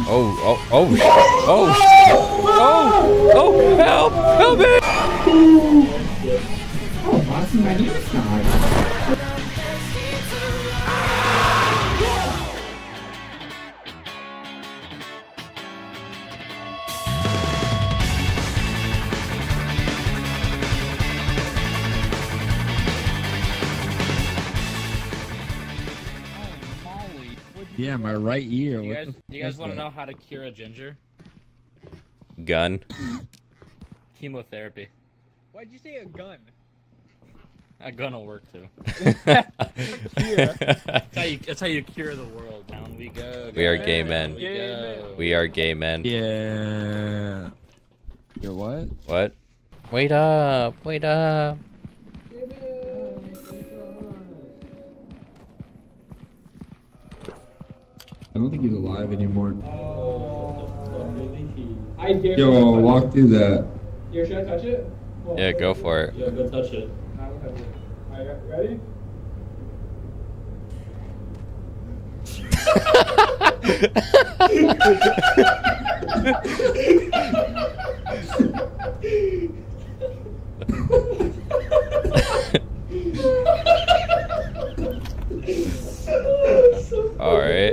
Help! Help me! Yeah, my right ear. Do you guys want to know how to cure a ginger? Gun. Chemotherapy. Why'd you say a gun? A gun will work too. Yeah. That's how you cure the world. Down we go. We are gay men. We go. We are gay men. Yeah. You're what? What? Wait up. Wait up. I don't think he's alive anymore. I dare Yo, you. walk through that. Here, should I touch it? Well, Yeah, go for it. Yeah, go touch it. I will touch it. Alright, ready? All right.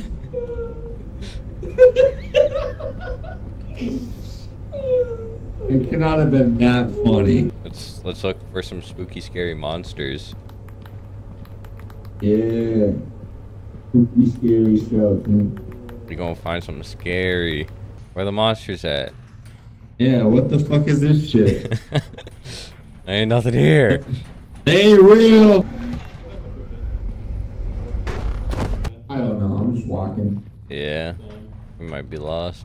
It cannot have been that funny. Let's look for some spooky, scary monsters. Yeah. Spooky, scary stuff, man. We're gonna find something scary. Where the monsters at? Yeah, what the fuck is this shit? Ain't nothing here. They ain't real! I don't know, I'm just walking. Yeah, we might be lost.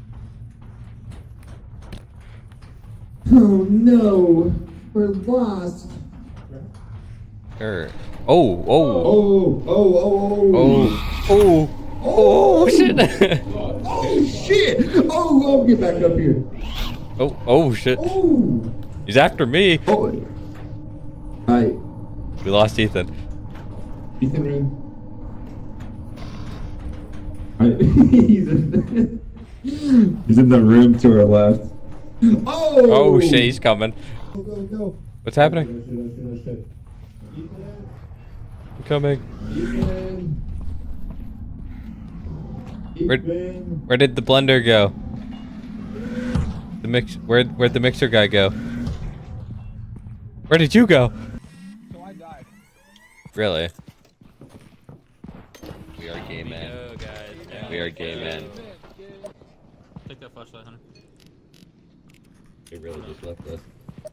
Oh no, we're lost. Oh, oh, Oh, oh, oh, oh, oh, oh, shit. oh shit! Oh, get back up here. Oh, shit. Oh, He's after me. oh. Hi, We lost Ethan. Ethan. He's in the room to our left. Oh! Oh, shit, he's coming. Go, go, go. What's happening? I'm coming. Where did the blender go? The mix. Where'd the mixer guy go? Where did you go? So I died. Really? We are gay men. Go, guys. We are gay men. Take that flashlight, Hunter. He really just left us.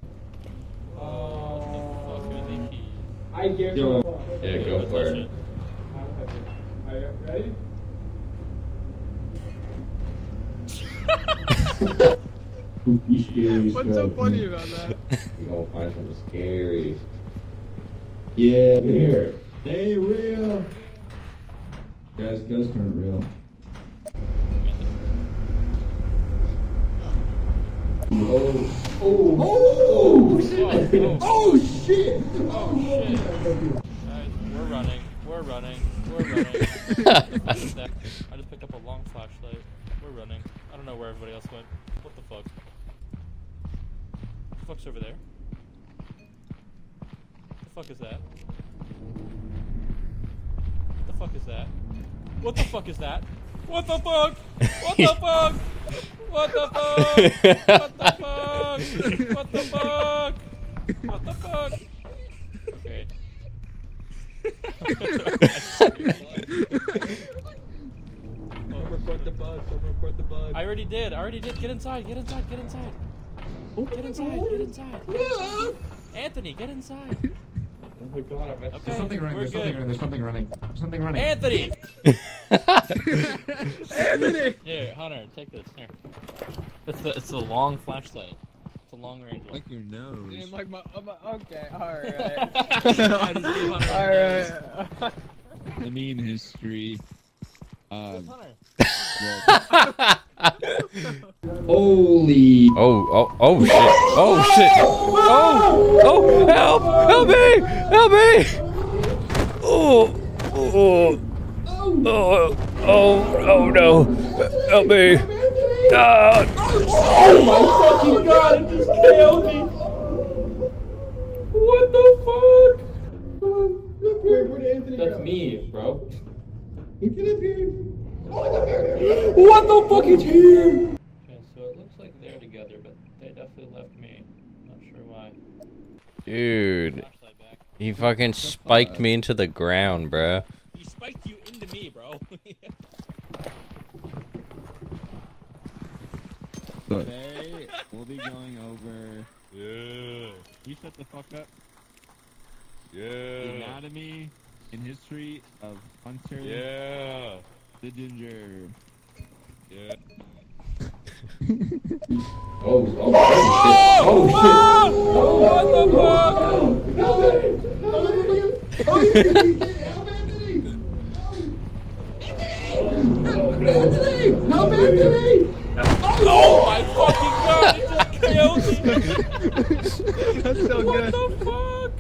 Oh, what the fuck are they key? I dare Yo. you. Yeah, go for it. I will touch it. Alright, ready? Spooky, scary What's stuff, so funny man. about that? We gonna find something scary. Yeah, here. They real. Guys, ghosts aren't real. Oh, oh, oh, shit! Oh, shit! Oh, shit. Guys, we're running. We're running. We're running. I just picked up a long flashlight. We're running. I don't know where everybody else went. What the fuck? What the fuck's over there? What the fuck is that? What the fuck is that? What the fuck is that? What the fuck? What the fuck? What the fuck? What the fuck? What the fuck? What the fuck? Okay. Report the bug. Report the bug. I already did. Get inside. Get inside. Get inside. Get inside. Get inside. Anthony, get inside. Oh my god, I messed Okay, There's something running, we're there's something good. running, there's something running. There's something running. Anthony! Anthony! Here, Hunter, take this. Here. It's a long flashlight. It's a long range one. Like your nose. Dude, like okay, alright. I just gave Hunter a Alright. The meme history. nose. Hunter. Holy. Oh shit. Oh shit. Oh, help! Help me! Help me! Oh. Oh no! Help me! Ah. Oh my fucking god, it just killed me! What the fuck? Wait, where did Anthony That's go? me, bro. Look at up here. What the fuck is here? Okay, so it looks like they're together, but they definitely left me. Not sure why. Dude, Flashlight back. he fucking spiked me into the ground, bro. He spiked you into me, bro. Today, we'll be going over. Yeah. You shut the fuck up. The Yeah. anatomy and history of Hunter Yeah. the Ginger. Yeah. Oh shit. What the fuck? Oh my fucking god, it just killed me! That's so What good. the fuck?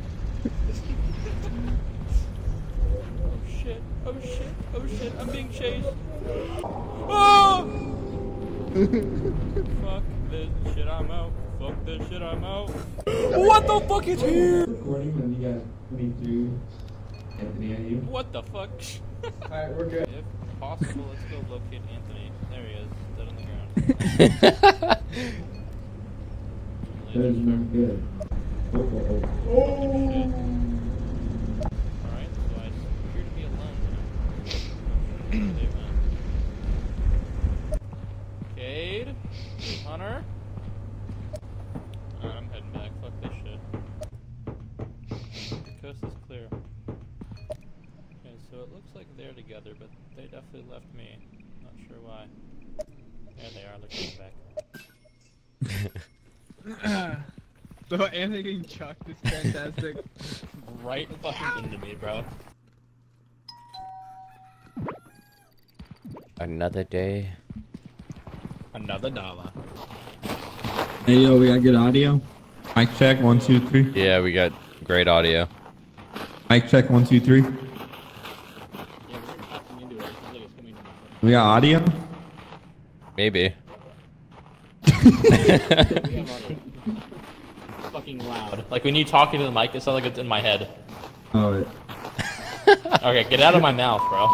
Oh shit, oh shit, oh shit, I'm being chased. Oh! Fuck this shit, I'm out. Fuck this shit, I'm out. What the fuck is here? Recording when you got 23 Anthony on you. What the fuck? Alright, we're good. If possible, let's go locate Anthony. There he is, dead on the ground. There's no good. Alright, so I appear to be alone now. Cade? Hunter? Alright, I'm heading back. Fuck this shit. The coast is clear. Okay, so it looks like they're together, but they definitely left me. Not sure why. There they are, they're coming back. So Anthony getting chucked is fantastic. Right fucking into me, bro. Another day. Another dollar. Hey yo, we got good audio. Mic check 1 2 3. Yeah, we got great audio. Mic check 1 2 3. Yeah, we're tapping into it. It sounds like it's coming from We got audio. Maybe. fucking loud. Like when you talk into the mic, it sounds like it's in my head. Oh, Okay, get out of my mouth, bro.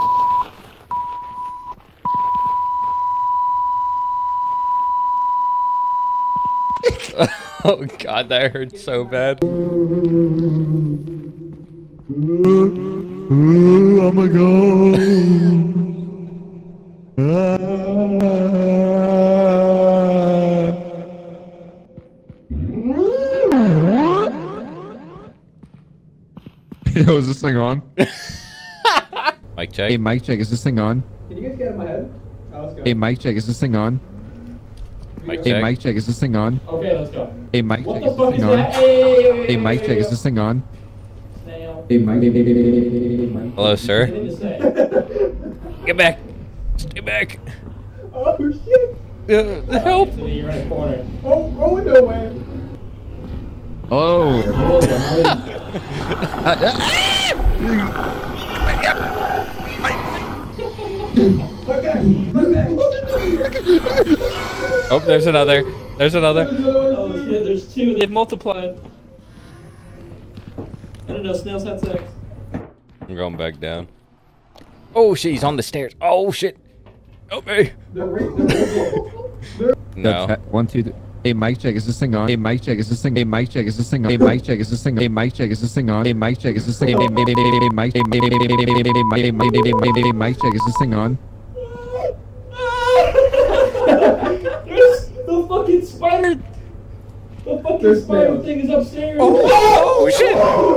Oh god, that hurt so bad. I'ma Yo, is this thing on? Mic check. Hey, mic check. Is this thing on? Can you guys get out of my head? Oh, let's go. Hey, mic check. Is this thing on? Mic Hey, check. mic check. Is this thing on? Okay, let's go. Hey, mic What check. the Is this fuck is thing on? that? Hey, Hey, mic check. Is this thing on? Snail. Hey, Mike. Hello, sir. Anything to say? Get back. Stay back. Oh shit! Help. Anthony, you're in a corner. Oh, going nowhere. Oh. Oh, there's another. There's another. Oh shit, there's two. They've multiplied. I don't know, snails had sex. I'm going back down. Oh shit, he's on the stairs. Oh shit. Help me. No. 1 2 3. Hey, mic check. Is this thing on? Hey, mic check. Is this thing? Hey, mic check. Is this thing on? Hey, mic check. Is this thing? Hey, mic check. Is this thing on? Hey, mic check. Is this thing? Hey, mic. Hey, mic check. Is this thing on? There's the fucking spider. The fucking spider thing is upstairs. Oh shit.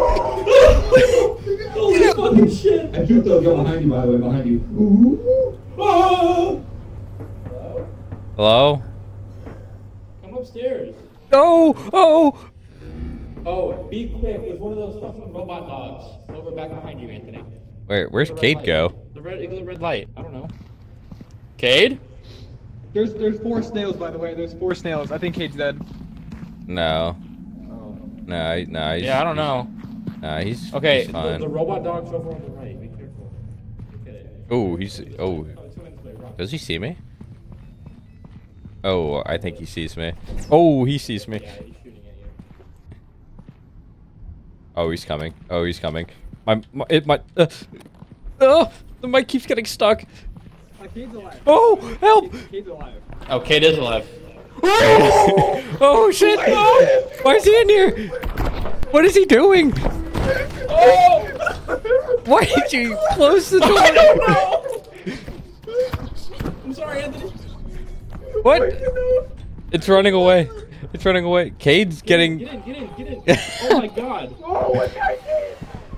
Holy fucking shit. I juked those go behind you, by the way, behind you. Ah! Hello? Come upstairs. No. Oh. Oh, be quick. There's one of those fucking robot dogs over back behind you, Anthony. Where's The red Cade light. go? The red light. I don't know. Cade? There's 4 snails, by the way. There's 4 snails. I think Cade's dead. No. No, he's, Yeah, I don't know. Nah, he's Okay, he's fine. the robot dog's over on the right. Be careful. Look at it. Oh, he's. Oh. Does he see me? Oh, I think he sees me. Oh, he sees me. Oh, he's coming. Oh, he's coming. Oh, the mic keeps getting stuck. Oh, help! Kate's alive. Oh, Kate is alive. Oh shit! Oh, why is he in here? What is he doing? Oh! Why did you close the door? I don't know! I'm sorry, Anthony. What? It's running away. It's running away. Cade's getting. Get in. Oh my god. Oh, what did I do?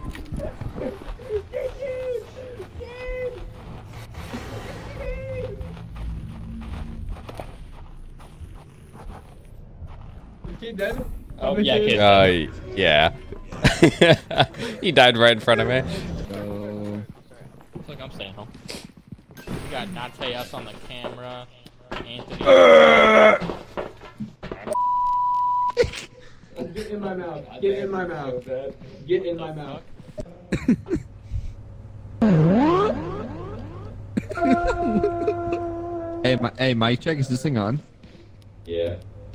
Is Kate dead? Oh, yeah, Kate. Yeah. He died right in front of me. Looks like I'm staying home. We got Nateas on the camera. Anthony. Get in my mouth. Get in my mouth. Get in my mouth. Hey, mic check. Is this thing on? Yeah.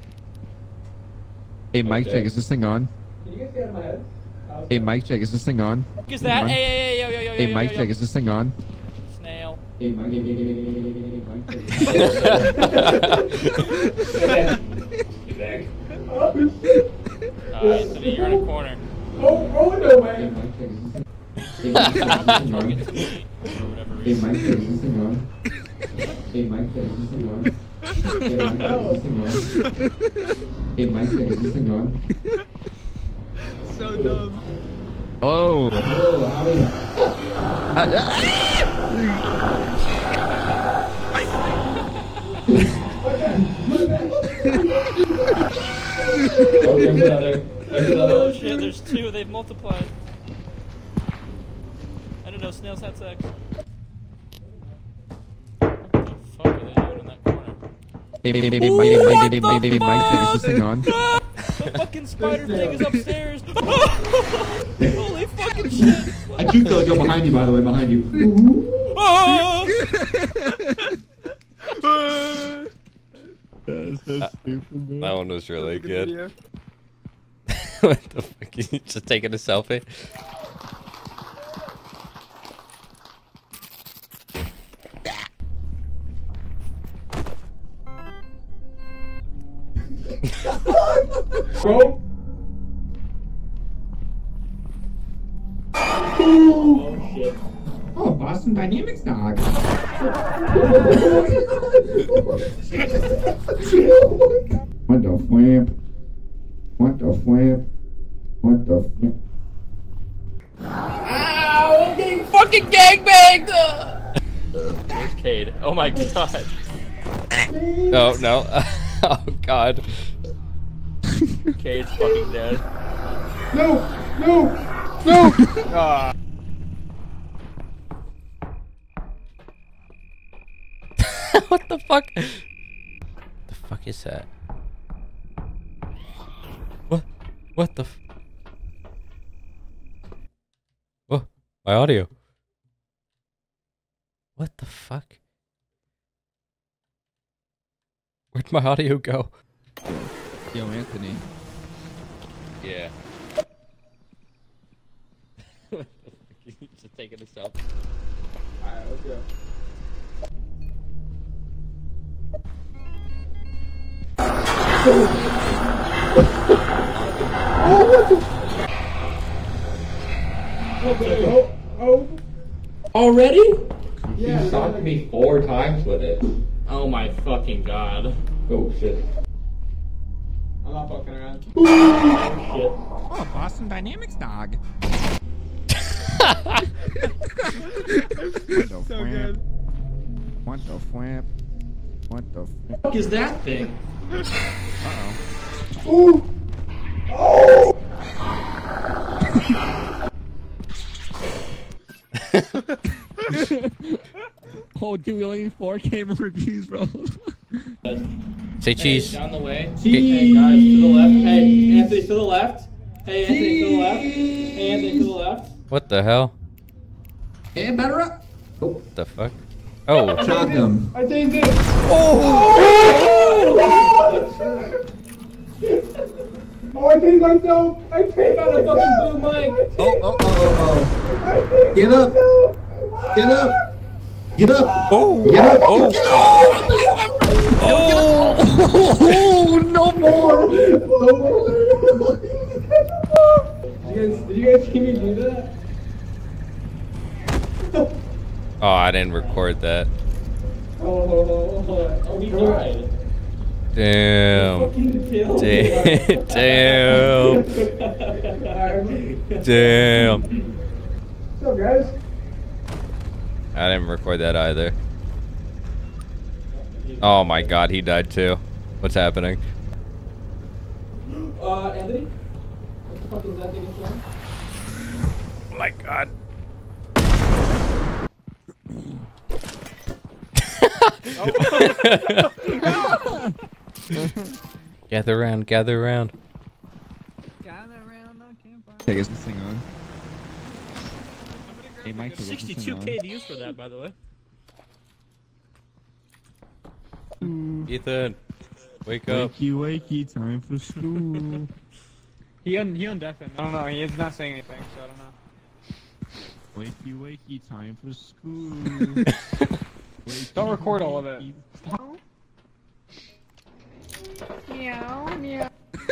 Hey, mic check. Is this thing on? Can you guys get out of my head? Hey, mic check. Is this thing on? What is that? Hey, yo. Hey, mic check. Is this thing on? Snail. Hey, mic check. Anthony, you're in a corner. Oh no, Hey, man. mic check. Target to me, for whatever Hey, reason. mic check. Is this thing on? Hey, mic check. Is this thing on? Hey, mic check. Is this thing on? Hey, mic check. Is this thing on? So dumb. Oh. Oh shit, there's two. They've multiplied. I don't know. Snails had sex. What the fuck are they doing in that corner? Hey, mic check. Is this thing on? The fucking spider thing is upstairs. Holy fucking shit. I do feel like I'm behind you, by the way, behind you. Oh! That one was really good. What the fuck? You just taking a selfie? Bro. Oh shit. Oh, Boston Dynamics dog. What the flip? What the flip? What the flip? Ow! I'm getting fucking gangbanged! Where's Cade? Oh my god. Oh no. Oh god. Cade's fucking dead. No! No! No! What the fuck? The fuck is that? What? What the? Oh, my audio. What the fuck? Where'd my audio go? Yo, Anthony. Yeah. What the fuck? You just taking a selfie. Alright, let's go. Already? You stopped me 4 times with it. Oh my fucking god. Oh shit. I'm not fucking around. Shit. Oh, Boston Dynamics dog. So good. What the flip? What the flip? What is that thing? Uh-oh. Oh, dude, we only need 4 camera reviews, bro. Say cheese. Down the way. Hey guys, to the left. Hey, Anthony to the left. Hey, Anthony to the left. Hey, Anthony to the left. What the hell? Hey, better up. What the fuck? Oh. Shot him. I changed it. Oh, I changed myself. I changed Got a fucking blue mic. Oh. Get up. Get up. Get up. Oh. Get up. Oh. Oh, no more. No more. Did you guys see me do that? Oh, I didn't record that. Oh, we tried. Damn. Fucking killed. Damn. Damn. What's up, guys? I didn't record that either. Oh my god, he died too. What's happening? Anthony? What the fuck is that thing again? Oh my god. Gather around, gather around. Hey, is this thing on? Hey, Mike, is this thing 62k on? to use for that, by the way. Ethan, wake up. Wakey, time for school. He undeafened. I don't know. He is not saying anything, so I don't know. Wakey, time for school. Don't record all of it. Meow, meow.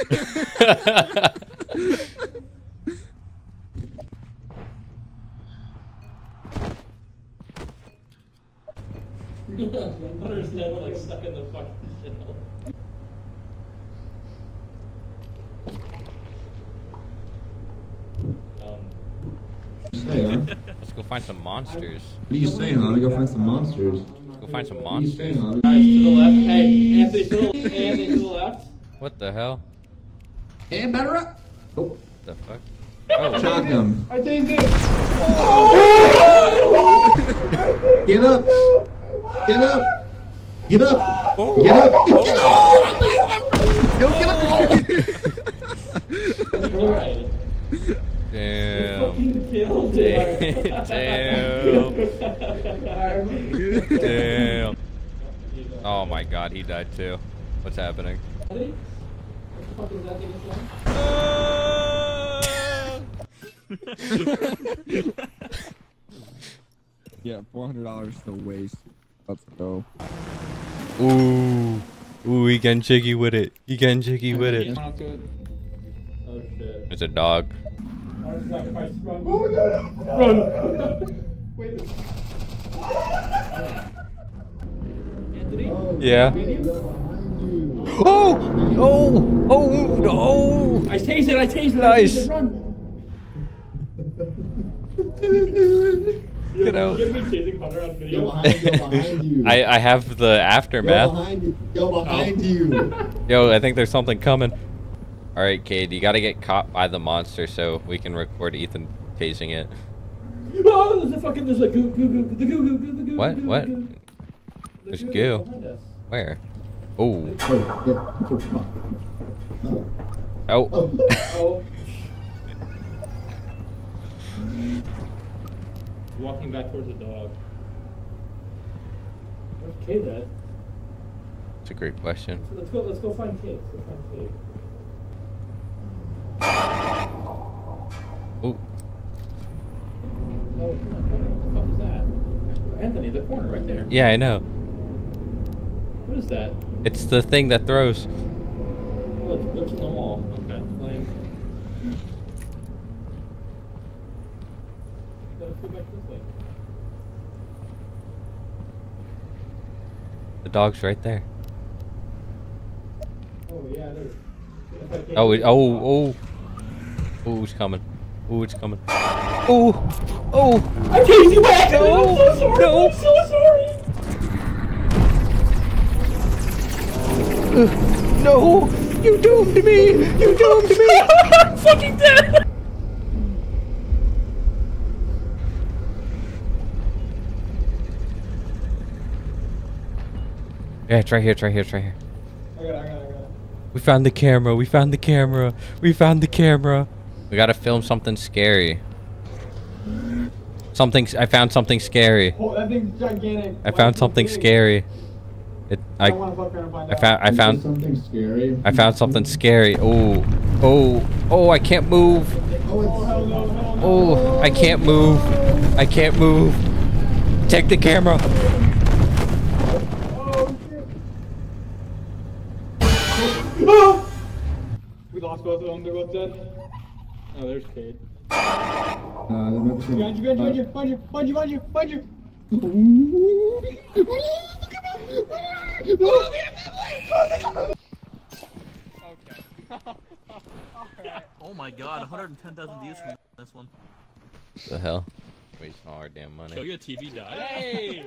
Hunter's head like stuck in the fucking shell. Say, huh? Let's go find some monsters. What are you saying, huh? Go find some monsters. Let's go find some What are you monsters. saying, huh? Guys, to the left. Hey, Anthony, to the left. What the hell? And batter up. Oh, The fuck? Oh. Shot him. I changed it. Get up. Get up. Get up. Oh. Get up. Alright. Damn. Fucking killed it. Damn. Damn. Oh my god, he died too. What's happening? Anthony? What the fuck is that thing again? Yeah, $400 to waste. Let's go. Ooh. Ooh, he getting jiggy with it. He getting jiggy with it. Oh shit. It's a dog. Wait. Anthony? Yeah. Oh! Oh! Oh! No! I tased it, I tased it. Nice. Run. Get out. Get me chasing Hunter on video. behind you. I have the Go aftermath. behind you. Go behind you. Yo, I think there's something coming. Alright, Cade, you gotta get caught by the monster so we can record Ethan tasing it. Oh, there's a goo. What? What? There's goo. Where? Oh. Wait, yeah. Oh. Oh. Walking back towards the dog. Where's Kate at? It's a great question. Let's go find Kate. Let's go find Kate. Oh. Oh, come on. What the fuck is that? Anthony, the corner right there. Yeah, I know. What is that? It's the thing that throws. Oh, it's books in the wall. Okay. Lame. Let's go back this way. The dog's right there. Oh, yeah, there's... Oh, oh. Oh, it's coming. Oh, it's coming. Oh. Oh. I chased you back! No, I'm so sorry! no. I'm so sorry! No! You doomed me! You doomed me! I'm fucking dead! Yeah, it's right here, it's right here, it's right here. I got it. We found the camera, we found the camera, we found the camera. We gotta film something scary. I found something scary. Oh, that thing's gigantic. I found something scary. I found something scary. I found something scary. Oh, oh, oh! I can't move. Oh, I can't move. I can't move. Take the camera. We lost both of them. They're both dead. Oh, there's Cade. Behind you. Oh my god, 110,000 views from this one. The hell? Wasting all our damn money. Show your TV died. Hey!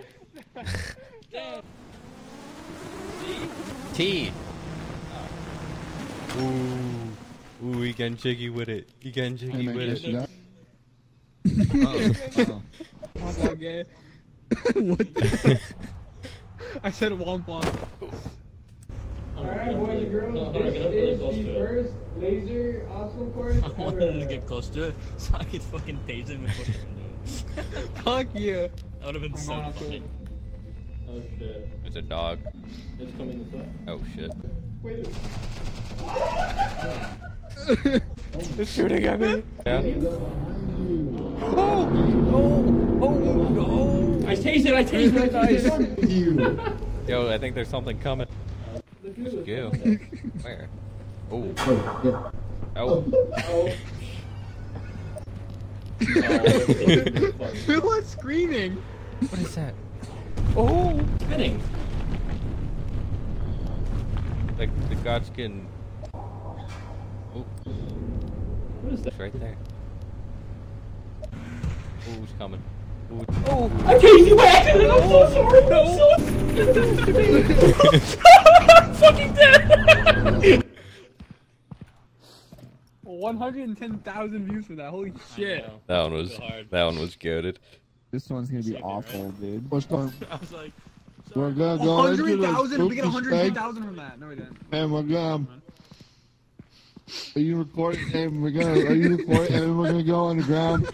T. Ooh, he getting jiggy with it. He getting jiggy with it. Womp womp gay. What the? I said womp womp. Alright, boys and girls, this is the first laser obstacle course. I wanted to get close to it so I could fucking tase him and push him into it. Fuck you. That would have been so funny. Oh shit. There's a dog. It's coming this way. Oh shit. Wait. It's shooting at me. Yeah. Oh! I tased it! I tased it! Yo, I think there's something coming. Let's go. Where? Oh. Oh. Who was screaming? What is that? Oh! Spinning. Like the Godskin. Oh. What is that? It's right there. Oh, who's coming? Ooh. Oh! I tased you by accident! I'm so sorry! I'm fucking dead! 110,000 views for that. Holy shit! That one was goated. This one's gonna be awful, dude. What's going? I was like, We're gonna go into the 100,000! We get spooky 110,000 from that. No, we didn't. and we're gonna. Are you recording? And we're gonna. Are you recording? And we're gonna go underground.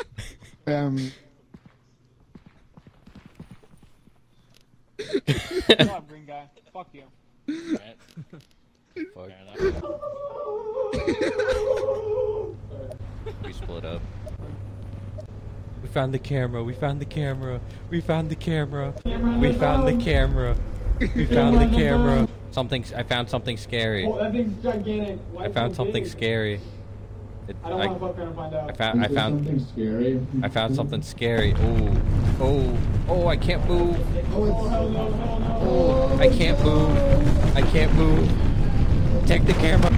Shut up, green guy. Fuck you. Fuck. We split up. We found the camera. We found the camera. We found the camera. We found the camera. We found the camera. I found something scary. Oh, that thing's gigantic. I found something scary. I don't want to fuck around and find out. something scary. I found something scary. Oh, I can't move. Oh, I can't move. I can't move. Take the camera.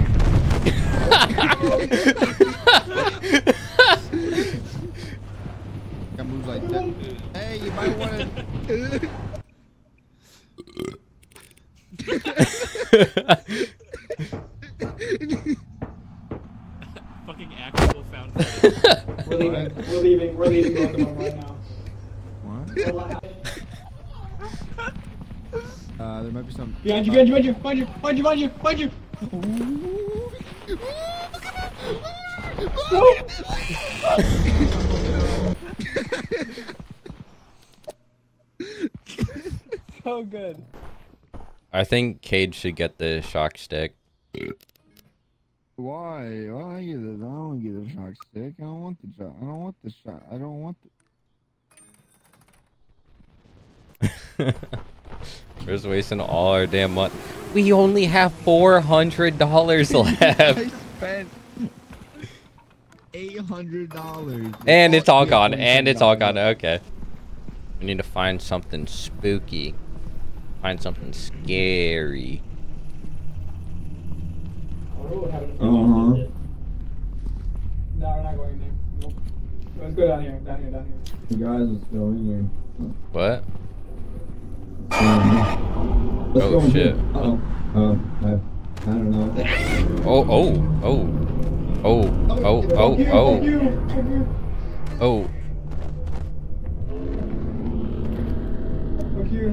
I move like that. Hey, you might want to. fucking actual found We're leaving both of them right now. What? There might be some. Behind you! So good. I think Cade should get the shock stick. Why? Why I get it? I don't get a shock stick. I don't want the shot. I don't want the shot. I don't want the. We're just wasting all our damn money. We only have $400 left. I spent $800. And it's all gone. And it's all gone. Okay. We need to find something spooky. Find something scary. No, we're not going there. Nope. Let's go down here. You guys, let's go in here. What? Let's Oh, go in shit. here. I don't know. Oh. Fuck you.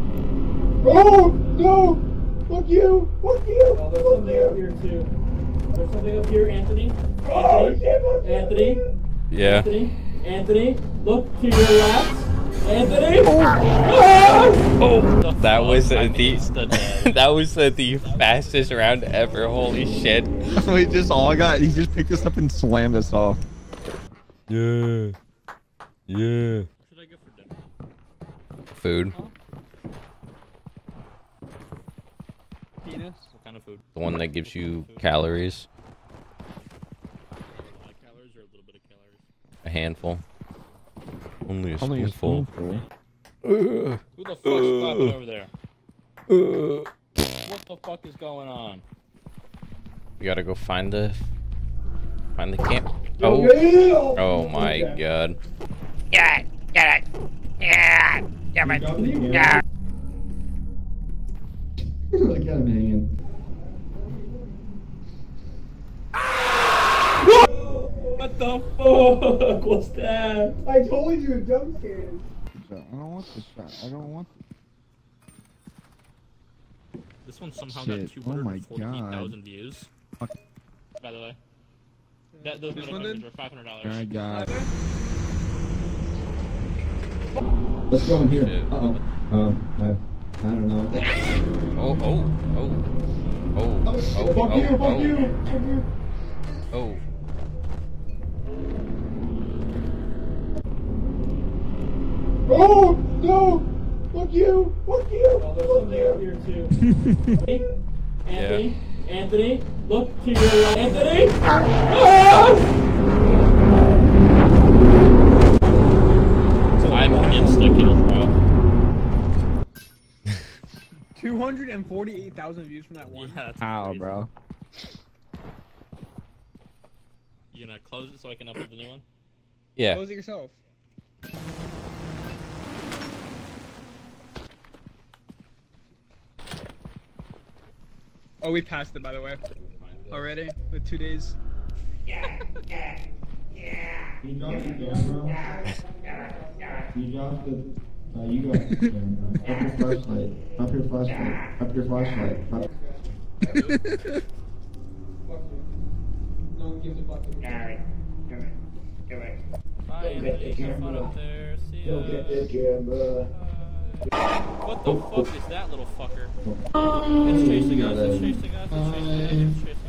Oh no! Fuck you! Oh, there's something out here too. There's something up here, Anthony. Anthony. Yeah. Anthony. Look to your left. Anthony. Oh, that was the Insta-dead. that was the fastest round ever. Holy shit. We just all got. He just picked us up and slammed us off. Yeah. Yeah. What should I go for dinner? Food. Penis. What kind of food? The one that gives you calories. A lot of calories or a little bit of calories? A handful. Only a Only a spoonful. spoonful. Who the fuck's clapping over there? What the fuck is going on? We gotta go find the camp. Oh. Oh my god. I got him hanging. What the fuck was that? I told you, jump scares. I don't want this shot. I don't want This one somehow Shit. got Oh my 248,000 views. Fuck. By the way. Those This one motherfuckers did? were $500. I got. Let's go in here. Shit. Uh-oh. I don't know. Oh, oh, oh. Oh, oh, Fuck oh, you, fuck oh, you, fuck you. oh. Oh, no! Fuck you, fuck you, There's fuck something up you. here too. Anthony, Anthony, look to your right. Anthony! Ah! 'Cause I'm insta-killed, bro. 248,000 views from that one. Yeah, that's Ow, crazy. bro. You gonna close it so I can upload the new one? Yeah. Close it yourself. Oh, we passed it, by the way. Already? With 2 days. You dropped the camera. You dropped the. You got the camera. Up your flashlight. Up your flashlight. Up your flashlight. Up. No one gives a fuck. Bye, Anthony. Have fun up there. See ya. camera. What the fuck is that little fucker? It's chasing us, it's chasing us, it's chasing us, it's chasing us.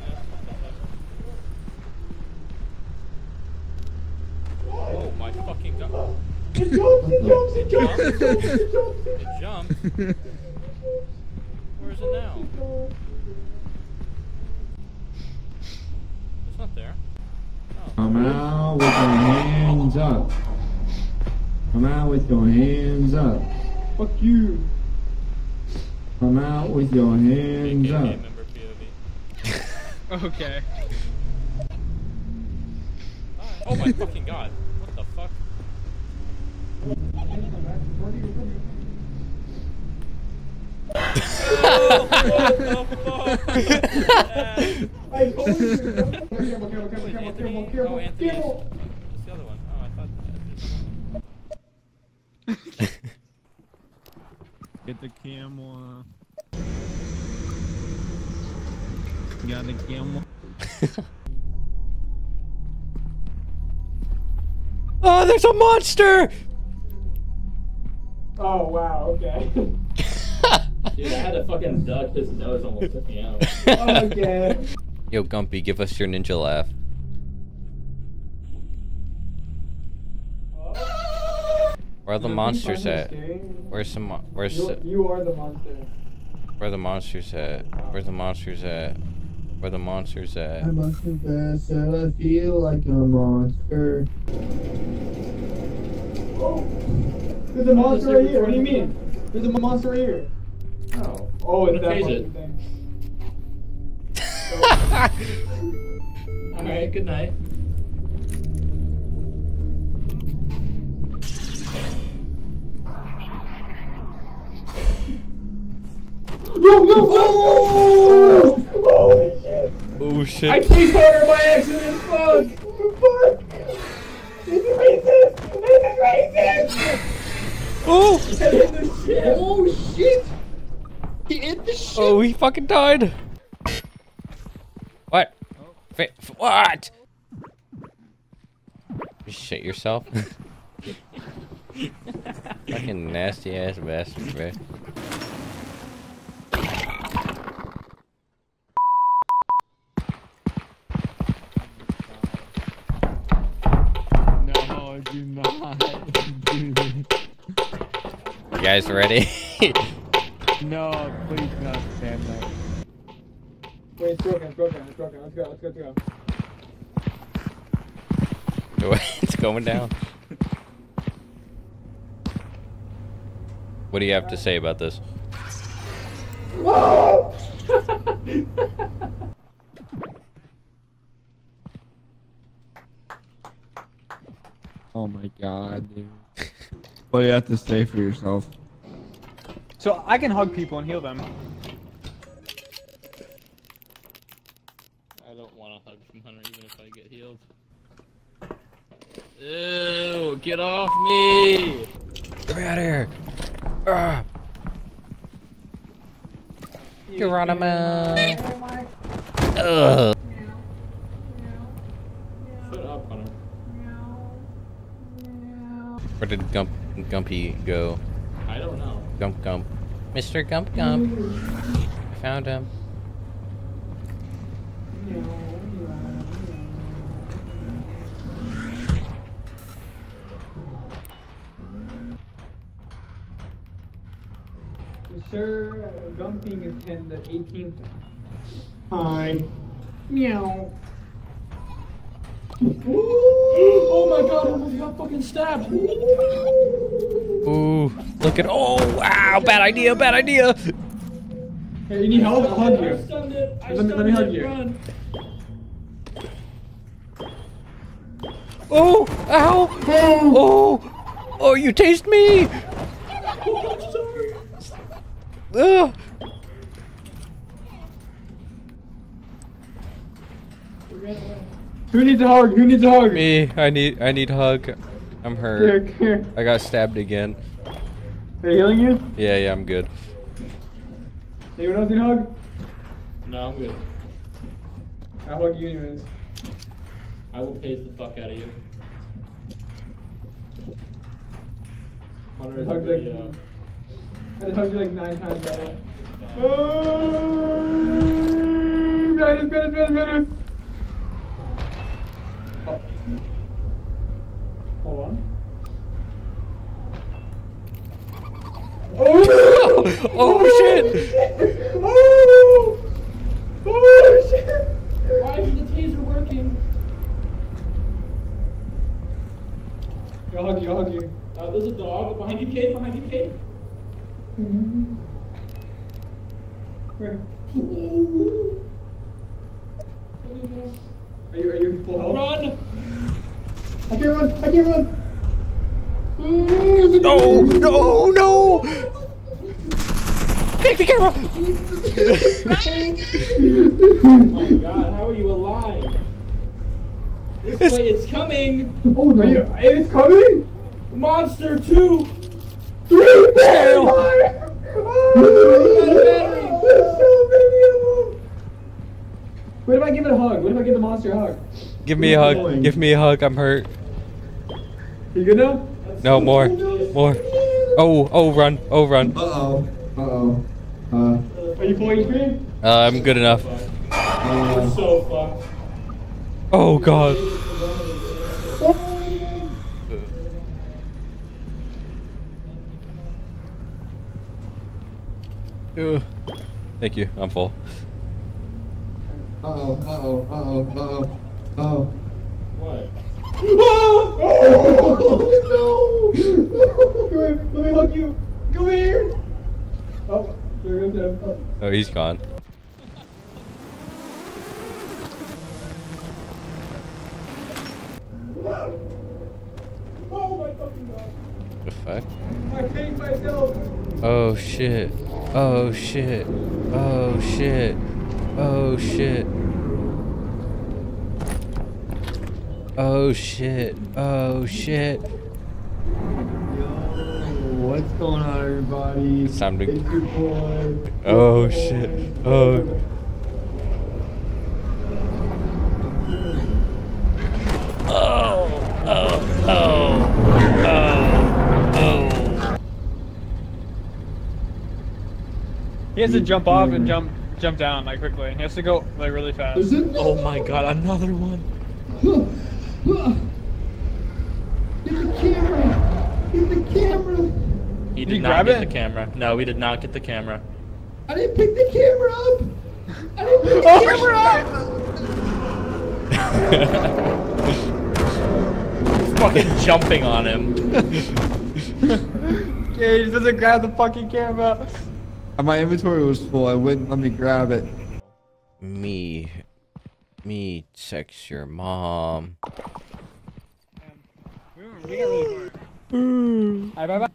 Oh my fucking god. It jumped. Where is it now? It's not there. Come out with your hands up. Come out with your hands up. Fuck you. Come out with your hands AKA up. member POV. Okay. Oh my fucking god. What the fuck? I told you. Wait, Anthony? Oh, Anthony. What's the other one? Oh, I thought that. Get the camera. Got the camera. Oh, there's a monster! Oh, wow, okay. Dude, I had to fucking duck. His nose almost took me out. Okay. Yo, Gumpy, give us your ninja laugh. Where are the monsters at? Where's the You are the monster. where are the monsters at? Where's the monsters at? Where the monsters at? I must confess that I feel like a monster. There's a monster right here. What do you mean? There's a monster right here. Oh. Oh, it's that Phase fucking thing. Alright, good night. Oh! Holy shit! Oh I shit. chased her by accident! Fuck! Fuck! This is racist! This is racist! Oh! I hit the shit! Oh shit! Oh, he fucking died. What? What? You shit yourself? Fucking nasty ass bastard, bro. No, do not. Dude. You guys ready? No, please not stand there. Wait, it's broken, it's broken, it's broken. Let's go, let's go, let's go. It's going down. What do you have to say about this? Oh my god, dude. What do you have to say for yourself? So I can hug people and heal them. I don't want a hug from Hunter even if I get healed. Ew, get off me! Get me out of here! Geronimo! Ugh! Shut up, Hunter. Where did Gumpy go? I don't know. Gump Gump. Mr. Gump Gump. I found him. Sir, Gumping is 10, the 18th. Hi. Meow. Oh my god, I almost got fucking stabbed! Ooh, look at. Oh, wow, bad idea, bad idea! Hey, you need help? I'll hug I you. stunned it! I Let me stunned hug it! you. Run! Oh, ow! Oh, oh, you tased me! Ugh. Who needs a hug? Who needs a hug? Me, I need hug. I'm Here, hurt. here. I got stabbed again. Are they healing you? Yeah, I'm good. Anyone else need a hug? No, I'm good. I'll hug you anyways. I will pace the fuck out of you. Hunter is Hug pretty, like- I just hugged you like 9 times already. Better. Oh. Hold on. Oh shit! Oh shit! Why isn't the taser working? I'll hug you. There's a dog behind you, Kate, behind you, Kate. Where? Are you full health? Run! I can't run! No! No! Take the camera! Oh my god, how are you alive? This way, it's coming! Oh no! It's coming! Monster 2! 3! Tail. What if I give it a hug? What if I give the monster a hug? Give me a hug. Give me a hug. I'm hurt. You good now? No, more. More. Oh, run. Oh, run. Uh-oh. Uh-oh. Are you full HP? I'm good enough. You're so fucked. Oh, God. Ugh. Thank you. I'm full. Uh-oh. Uh-oh. Uh-oh. Uh-oh. Uh-oh. What? Oh no! Come here, let me hug you. Come here. Oh, there goes him. Oh, he's gone. Oh my fucking god! The fuck? I hate myself. Oh shit. Oh shit. Oh shit. Oh shit. Oh shit. Oh shit. What's going on, everybody? It's time to. It's your boy. Oh shit. Oh. He has to jump off and jump down like quickly. He has to go like really fast. Oh my god, another one. Get the camera! Get the camera! He Did did you not grab get it? the camera. No, we did not get the camera. I didn't pick the camera up! I didn't pick the camera up! Fucking jumping on him. Yeah, he just doesn't grab the fucking camera. My inventory was full. I wouldn't let me grab it. Me text your mom. We got really far. Alright, bye bye.